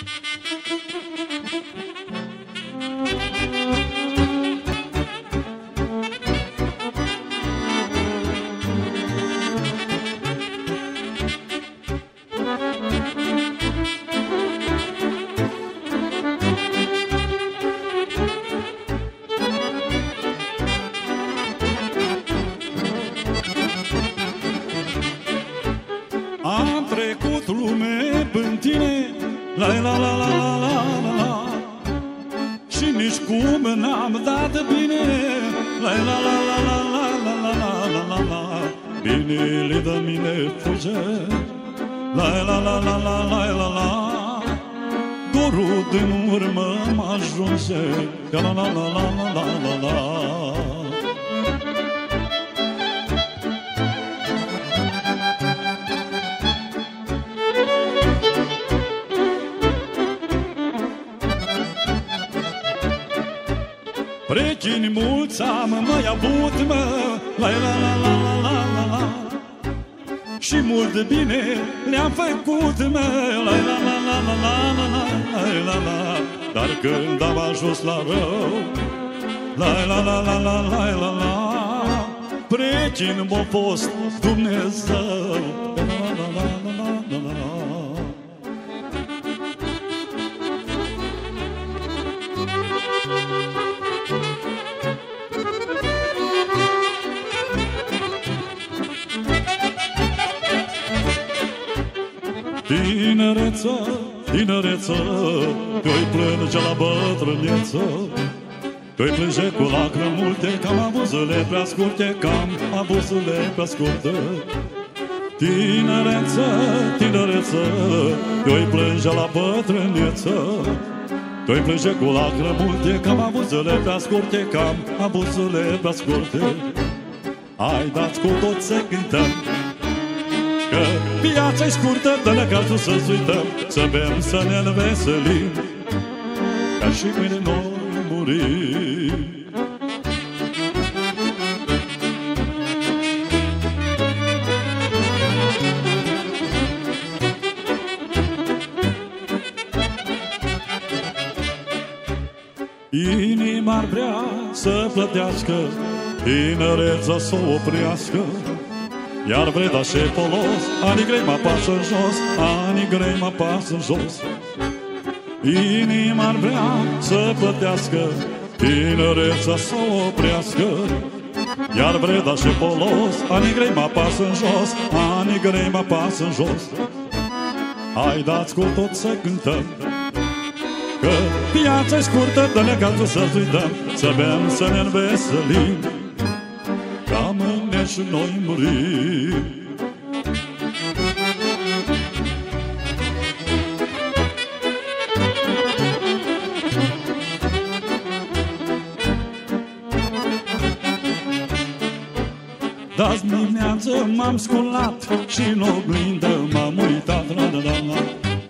Am trecut lume până tine, la la la la la la la, și nici cum n-am dat bine, la la la la la la la la la la. Binele de mine fuge, la la la la la la la la. Dorul din urmă mă ajunge, la la la la la la la la. Prechini mulți am mai avut, mă, la la la la la la la, și mult bine le-am făcut, mă, la la la la la la la la la. Dar când am ajuns la rău, la la la la la la la la, prechini m-a fost Dumnezeu, la la la la la la la. Tinereță, tinereță, te-oi plânge la bătrâneță, te-oi plânge cu lacrimi multe, că am avut zile prea scurte, că am avut zile prea scurte. Tinereță, tinereță, te-oi plânge la bătrâneță, te-oi plânge cu lacrimi multe, că am avut zile prea scurte, că am avut zile prea scurte. Hai, dați cu tot să cântăm, că viața-i scurtă, dă-ne cazul să-ți uităm, să bem, să ne înveselim, ca și mâine noi murim. Inima-ar vrea să plătească, tinereța să o oprească, iar vreda și folos, anii grei mă pasă jos, anii grei mă pasă jos. Inima-ar vrea să plătească, tinereța să o oprească, iar vreda și folos, anii grei mă pasă jos, anii grei mă pasă jos. Hai, dați cu tot să cântăm, că viața-i scurtă, dă-ne cazul să-ți uităm, să bem, să ne înveselim, ca mâine și noi murim. De-azi dimineață m-am sculat și în oglindă m-am uitat, la la la la.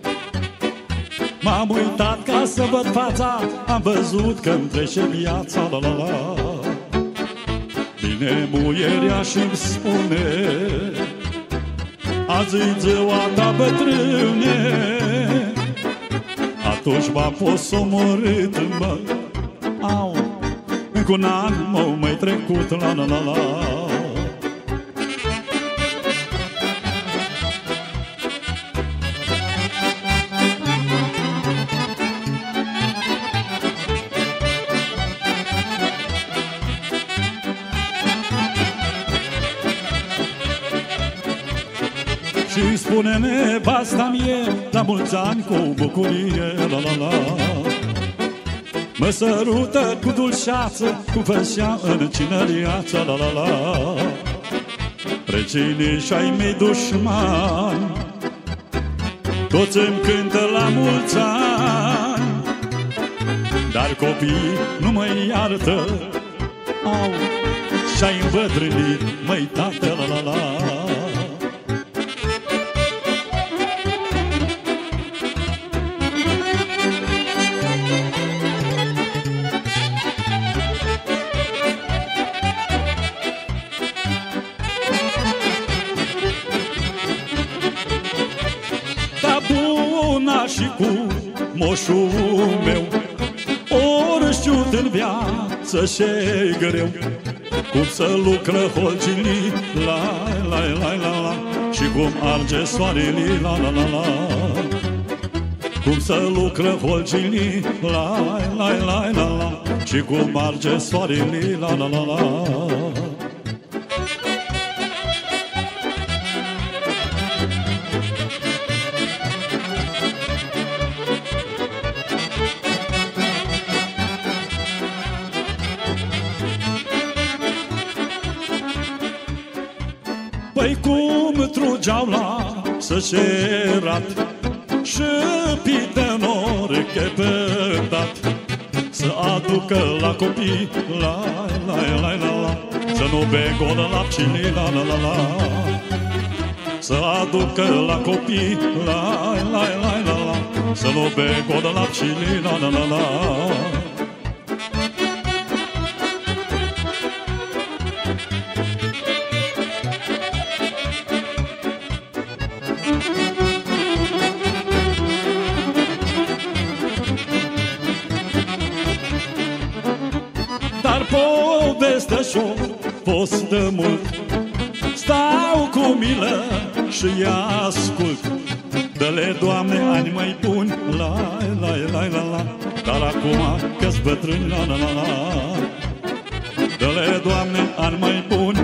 M-am uitat ca să văd fața, am văzut că-mi trece viața, la la la. Vine muierea și-mi spune, azi-i ziua ta, bătrâne. Atunci m-a fost omorât, mă, au, încă un an m-au mai trecut, la la la la. Și spune nevasta mie, la mulți ani cu bucurie, la la la. Mă sărută cu dulceață, cu fășea în cinăriață, la la la. Recinii și-ai mei dușmani, toți îmi cântă la mulți ani, dar copiii nu mă iartă, au, și-ai îmbătrânit, măi tată, la la la. Și cu moșul meu. Ori știut în viață ce-i greu, cum să lucră holcilii, la la la la la, și cum arge soarele, la la la la. Cum să lucră holcilii, la la la la la, și cum arge soarele, la la la la. Păi cum trugeau la săcerat și pită nori chepătat, să aducă la copii, la la la la la, să nu begodă lapcile, la la la la. Să aducă la copii, la la la la la, să nu begodă lapcile, la la la la. Dar povestea și-o fost de mult, stau cu milă și ascult. Dă-le, Doamne, ani mai buni, la la la la la, dar acum că-s bătrâni, la la la la. Dă-le, Doamne, ani mai buni,